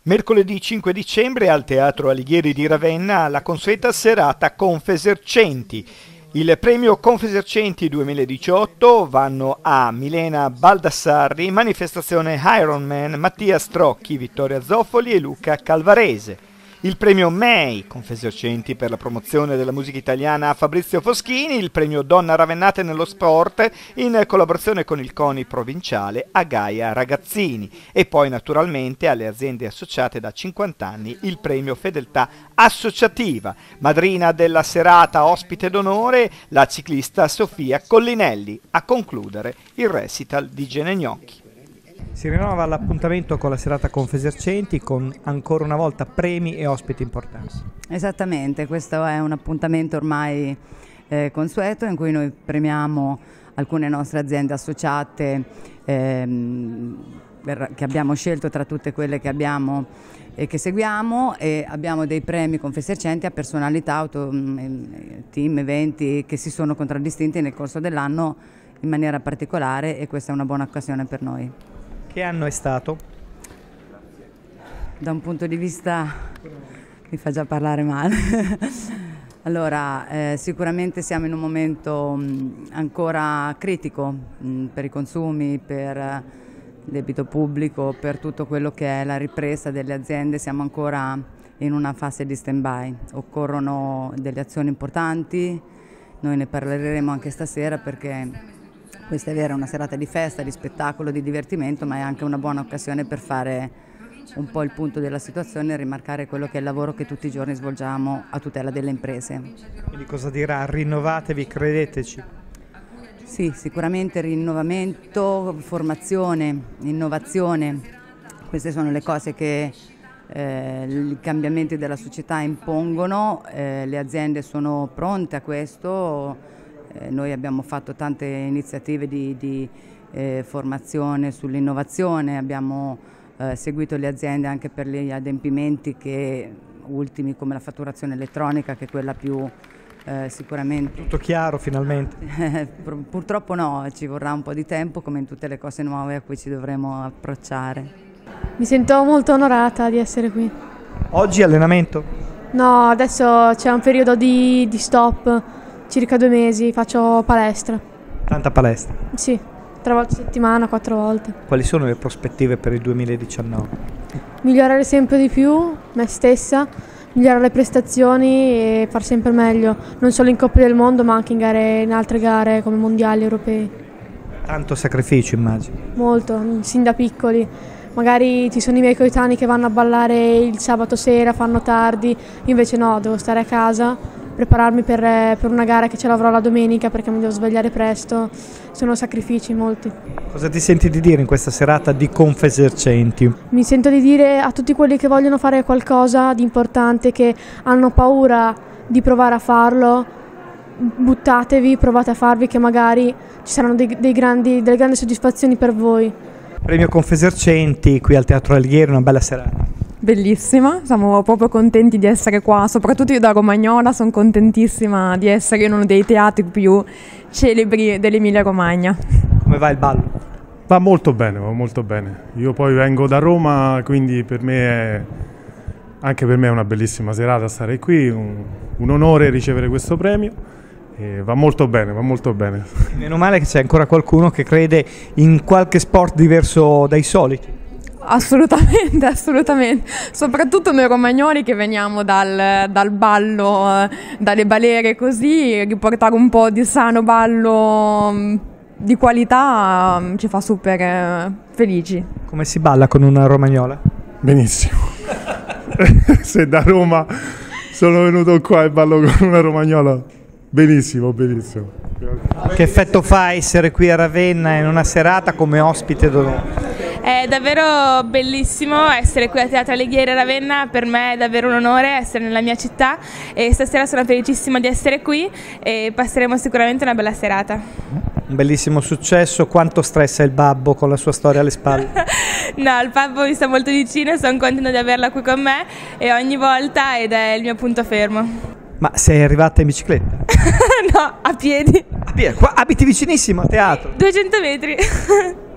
Mercoledì 5 dicembre al Teatro Alighieri di Ravenna la consueta serata Confesercenti. Il premio Confesercenti 2018 vanno a Milena Baldassarri, manifestazione Ironman, Mattia Strocchi, Vittoria Zoffoli e Luca Calvarese. Il premio MEI Confesercenti per la promozione della musica italiana a Fabrizio Foschini, il premio Donna Ravennate nello Sport in collaborazione con il CONI provinciale a Gaia Ragazzini e poi naturalmente alle aziende associate da 50 anni il premio Fedeltà Associativa. Madrina della serata ospite d'onore la ciclista Sofia Collinelli, a concludere il recital di Gene Gnocchi. Si rinnova l'appuntamento con la serata Confesercenti con ancora una volta premi e ospiti importanti. Esattamente, questo è un appuntamento ormai consueto in cui noi premiamo alcune nostre aziende associate che abbiamo scelto tra tutte quelle che abbiamo e che seguiamo, e abbiamo dei premi Confesercenti a personalità, team, eventi che si sono contraddistinti nel corso dell'anno in maniera particolare, e questa è una buona occasione per noi. Che anno è stato? Da un punto di vista mi fa già parlare male. Allora, sicuramente siamo in un momento ancora critico per i consumi, per il debito pubblico, per tutto quello che è la ripresa delle aziende. Siamo ancora in una fase di stand-by. Occorrono delle azioni importanti, noi ne parleremo anche stasera perché questa è vera, una serata di festa, di spettacolo, di divertimento, ma è anche una buona occasione per fare un po' il punto della situazione e rimarcare quello che è il lavoro che tutti i giorni svolgiamo a tutela delle imprese. Quindi cosa dirà? Rinnovatevi, credeteci. Sì, sicuramente rinnovamento, formazione, innovazione, queste sono le cose che i cambiamenti della società impongono, le aziende sono pronte a questo. Noi abbiamo fatto tante iniziative di formazione sull'innovazione, abbiamo seguito le aziende anche per gli adempimenti ultimi come la fatturazione elettronica, che è quella più sicuramente... Tutto chiaro finalmente? Purtroppo no, ci vorrà un po' di tempo, come in tutte le cose nuove a cui ci dovremo approcciare. Mi sento molto onorata di essere qui. Oggi allenamento? No, adesso c'è un periodo di stop. Circa 2 mesi faccio palestra. Tanta palestra? Sì, 3 volte a settimana, 4 volte. Quali sono le prospettive per il 2019? Migliorare sempre di più me stessa, migliorare le prestazioni e far sempre meglio, non solo in Coppe del Mondo ma anche in altre gare come mondiali, europei. Tanto sacrificio immagino. Molto, sin da piccoli. Magari ci sono i miei coetanei che vanno a ballare il sabato sera, fanno tardi, io invece no, devo stare a casa, prepararmi per una gara che ce l'avrò la domenica perché mi devo svegliare presto. Sono sacrifici molti. Cosa ti senti di dire in questa serata di Confesercenti? Mi sento di dire a tutti quelli che vogliono fare qualcosa di importante, che hanno paura di provare a farlo: buttatevi, provate a farvi, che magari ci saranno delle grandi soddisfazioni per voi. Premio Confesercenti qui al Teatro Alighieri, una bella serata. Bellissima, siamo proprio contenti di essere qua, soprattutto io da romagnola sono contentissima di essere in uno dei teatri più celebri dell'Emilia Romagna. Come va il ballo? Va molto bene, va molto bene. Io poi vengo da Roma, quindi anche per me è una bellissima serata stare qui, un onore ricevere questo premio. E va molto bene, va molto bene. Meno male che c'è ancora qualcuno che crede in qualche sport diverso dai soliti. Assolutamente, assolutamente. Soprattutto noi romagnoli che veniamo dal ballo, dalle balere così, riportare un po' di sano ballo di qualità ci fa super felici. Come si balla con una romagnola? Benissimo. Se da Roma sono venuto qua e ballo con una romagnola, benissimo, benissimo. Che effetto fa essere qui a Ravenna in una serata come ospite d'onore? È davvero bellissimo essere qui a Teatro Alighieri a Ravenna, per me è davvero un onore essere nella mia città e stasera sono felicissima di essere qui e passeremo sicuramente una bella serata. Un bellissimo successo. Quanto stressa il babbo con la sua storia alle spalle? No, il babbo mi sta molto vicino, sono contenta di averla qui con me e ogni volta ed è il mio punto fermo. Ma sei arrivata in bicicletta? No, a piedi. Qua abiti vicinissimo a teatro. 200 metri.